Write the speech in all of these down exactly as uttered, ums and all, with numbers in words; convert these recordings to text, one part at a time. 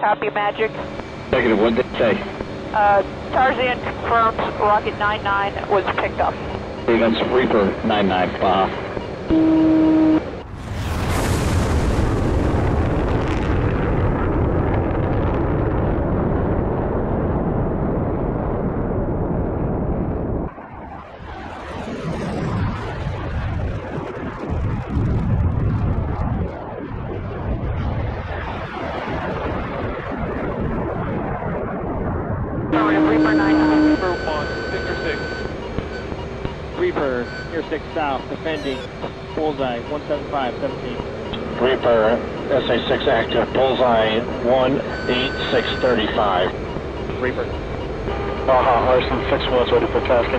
Copy, Magic. Negative, what did it say? Uh, Tarzan confirms Rocket ninety-nine was picked up. Hey, that's Reaper ninety-nine, Baja. Reaper ninety-nine. Reaper one, Victor six. Reaper, near six south, defending, bullseye, one seven five, seventeen. Reaper, S A six active, bullseye, one eight six thirty-five. Reaper. Baja, Arson six was ready for tasking.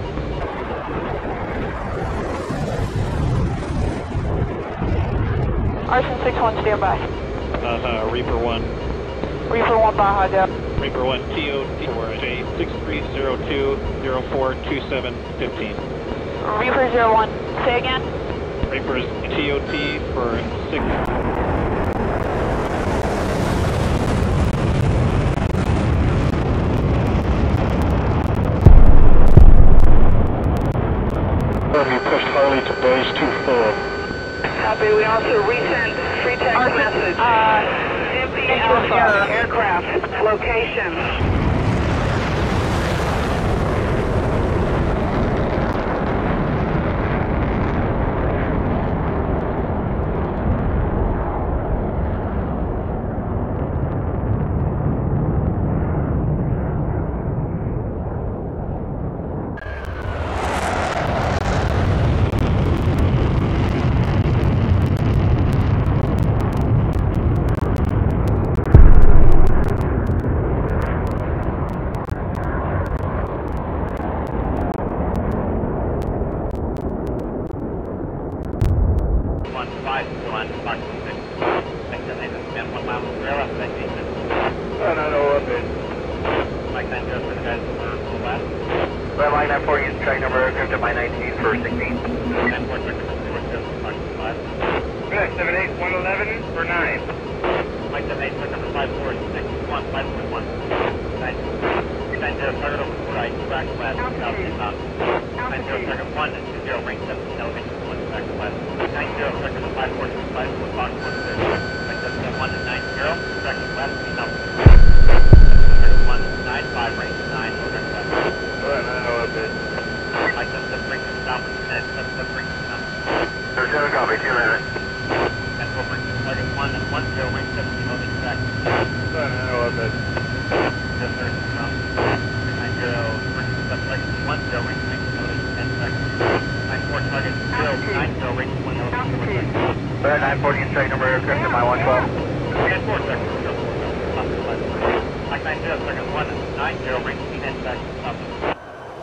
Arson six one, stand by. Uh, Reaper one. Reaper one, Baja, go. Reaper one, T O T four, J six three zero two zero four two seven one five. Reaper zero one, say again? Reaper's T O T for six. You pushed Harley to base two four. Copy, we also resent free text Arson, message. uh, Empty out your aircraft location. Red line nine four, use track number aircraft at my nineteen for sixteen. Good, seven eight one eleven for nine. Mike seven eight, number five four six one five point one. Nine zero, target over four right, track west, south to top. Nine zero, target one, two zero, range seventeen, elevation one, track west. Nine zero, target five four six five, four box one six. Mike seven one and nine zero, track west, south. Target one, nine five, range nine, track west. Good, I know a bit. Mike seven seven, bring to stop, and seven seven, bring to stop. There's no copy, two minutes. And four, bring to target one, and one zero, range seventeen, elevation track. Good, I know a bit. Yes, sir. nine zero, target one zero, range nineteen, elevation ten seconds. nine four, target zero, nine zero, range one, elevation one seconds. Red nine forty, strike number aircraft at my one twelve. ten four, seconds, zero four, stop the flight. Mike nine zero, target one, nine zero, range ten seconds, stop the flight.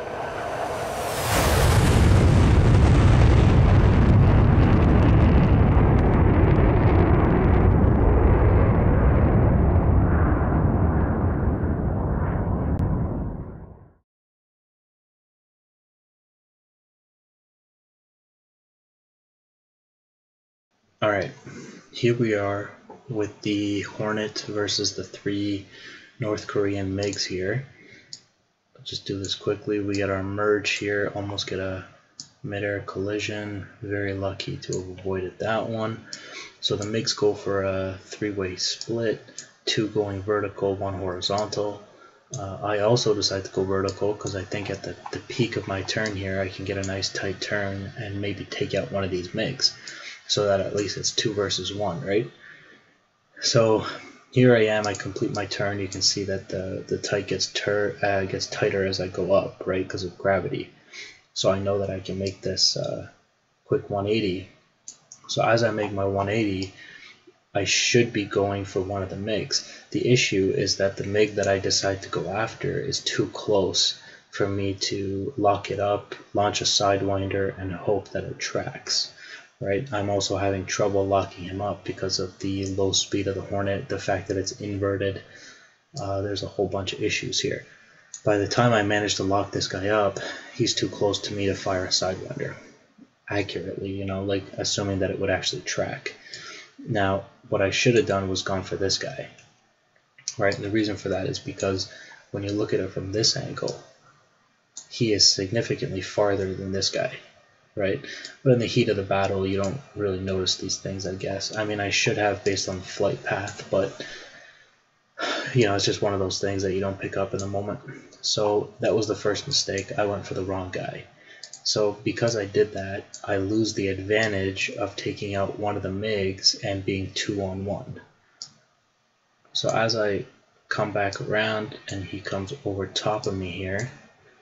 Alright, here we are with the Hornet versus the three North Korean Migs here. I'll just do this quickly. We get our merge here, almost get a mid-air collision. Very lucky to have avoided that one. So the Migs go for a three-way split, two going vertical, one horizontal. Uh, I also decide to go vertical because I think at the, the peak of my turn here I can get a nice tight turn and maybe take out one of these Migs, so that at least it's two versus one, right? So here I am, I complete my turn. You can see that the, the tight gets, tur uh, gets tighter as I go up, right, because of gravity. So I know that I can make this uh, quick one eighty. So as I make my one eighty, I should be going for one of the Migs. The issue is that the Mig that I decide to go after is too close for me to lock it up, launch a Sidewinder, and hope that it tracks. Right? I'm also having trouble locking him up because of the low speed of the Hornet, the fact that it's inverted. Uh, there's a whole bunch of issues here. By the time I manage to lock this guy up, he's too close to me to fire a Sidewinder accurately, you know, like assuming that it would actually track. Now, what I should have done was gone for this guy. right? And the reason for that is because when you look at it from this angle, he is significantly farther than this guy, right? But in the heat of the battle, you don't really notice these things, I guess. I mean, I should have based on the flight path, but you know, it's just one of those things that you don't pick up in the moment. So that was the first mistake. I went for the wrong guy. So because I did that, I lose the advantage of taking out one of the Migs and being two on one. So as I come back around and he comes over top of me here,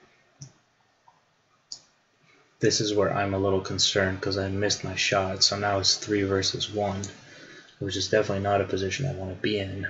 this is where I'm a little concerned because I missed my shot. So now it's three versus one, which is definitely not a position I want to be in.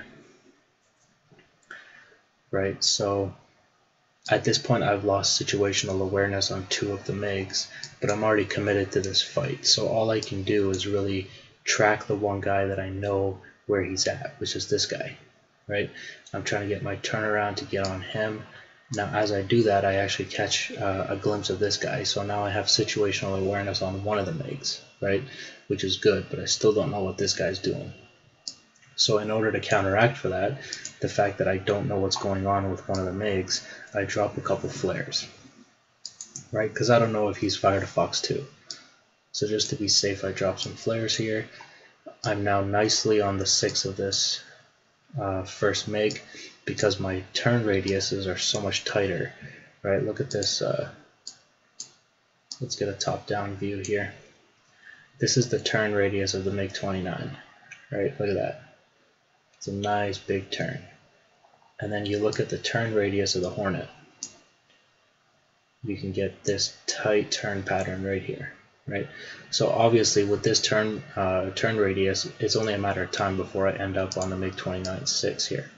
Right, so at this point I've lost situational awareness on two of the Migs, but I'm already committed to this fight. So all I can do is really track the one guy that I know where he's at, which is this guy. Right, I'm trying to get my turnaround to get on him. Now as I do that, I actually catch uh, a glimpse of this guy. So now I have situational awareness on one of the Migs, right, which is good, but I still don't know what this guy's doing. So in order to counteract for that, the fact that I don't know what's going on with one of the Migs, I drop a couple flares, right, because I don't know if he's fired a Fox two. So just to be safe, I drop some flares here. I'm now nicely on the six of this uh, first Mig because my turn radiuses are so much tighter, right? Look at this. Uh, let's get a top-down view here. This is the turn radius of the MiG twenty-nine, right? Look at that. It's a nice big turn. And then you look at the turn radius of the Hornet. You can get this tight turn pattern right here, right? So obviously with this turn uh, turn radius, it's only a matter of time before I end up on the MiG twenty-nine six here.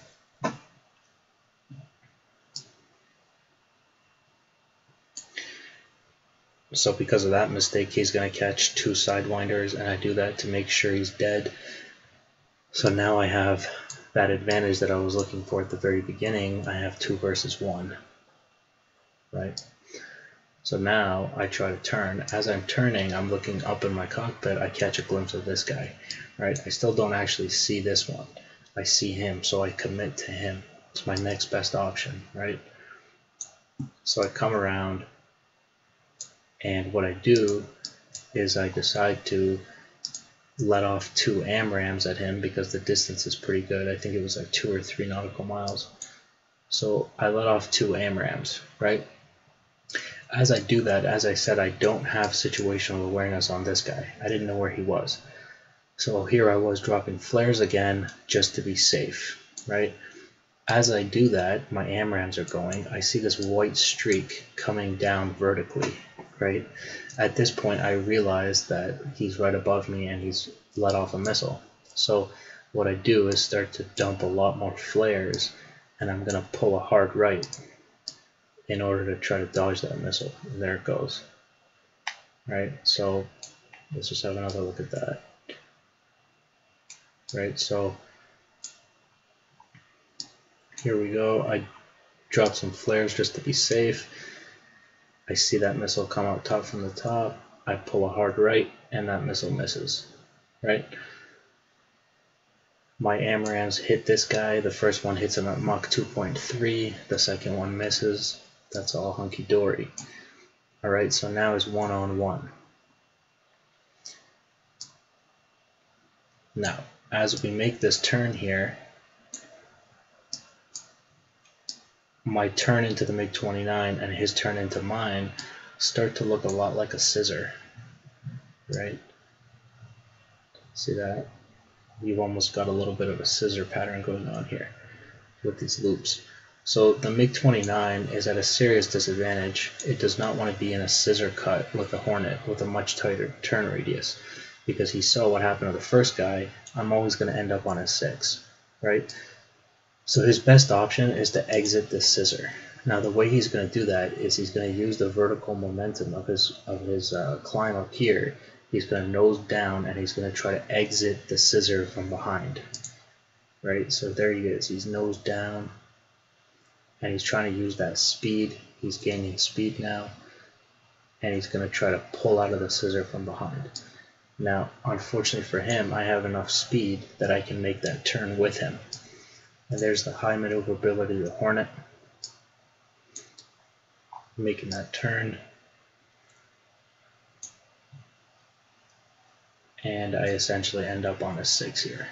So because of that mistake, he's going to catch two Sidewinders, and I do that to make sure he's dead. So now I have that advantage that I was looking for at the very beginning. I have two versus one, right? So now I try to turn. As I'm turning, I'm looking up in my cockpit. I catch a glimpse of this guy, right? I still don't actually see this one. I see him, so I commit to him. It's my next best option, right? So I come around, and what I do is I decide to let off two AMRAMs at him because the distance is pretty good. I think it was like two or three nautical miles. So I let off two AMRAMs, right? As I do that, as I said, I don't have situational awareness on this guy. I didn't know where he was. So here I was dropping flares again just to be safe, right? As I do that, my AMRAMs are going. I see this white streak coming down vertically, right? At this point, I realize that he's right above me and he's let off a missile. So what I do is start to dump a lot more flares, and I'm going to pull a hard right in order to try to dodge that missile. And there it goes. Right? So let's just have another look at that. Right? So here we go. I drop some flares just to be safe. I see that missile come out top from the top. I pull a hard right, and that missile misses, right? My AMRAMs hit this guy. The first one hits him at Mach two point three. The second one misses. That's all hunky-dory. All right, so now it's one on one. Now, as we make this turn here, my turn into the MiG twenty-nine and his turn into mine start to look a lot like a scissor, right? See that? You've almost got a little bit of a scissor pattern going on here with these loops. So the MiG twenty-nine is at a serious disadvantage. It does not want to be in a scissor cut with the Hornet with a much tighter turn radius, because he saw what happened to the first guy. I'm always going to end up on a six, right? So his best option is to exit this scissor. Now the way he's going to do that is he's going to use the vertical momentum of his of his uh, climb up here. He's going to nose down, and he's going to try to exit the scissor from behind. Right, so there he is. He's nose down, and he's trying to use that speed. He's gaining speed now, and he's going to try to pull out of the scissor from behind. Now, unfortunately for him, I have enough speed that I can make that turn with him. And there's the high maneuverability of the Hornet, making that turn. And I essentially end up on a six here.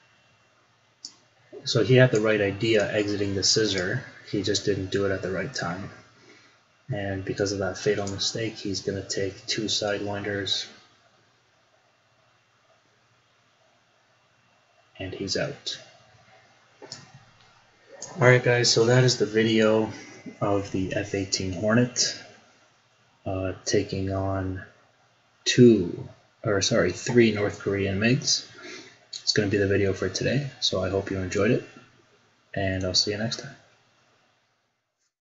So he had the right idea exiting the scissor, he just didn't do it at the right time. And because of that fatal mistake, he's going to take two Sidewinders, and he's out. Alright guys, so that is the video of the F eighteen Hornet uh, taking on two, or sorry, three North Korean Migs. It's going to be the video for today, so I hope you enjoyed it, and I'll see you next time.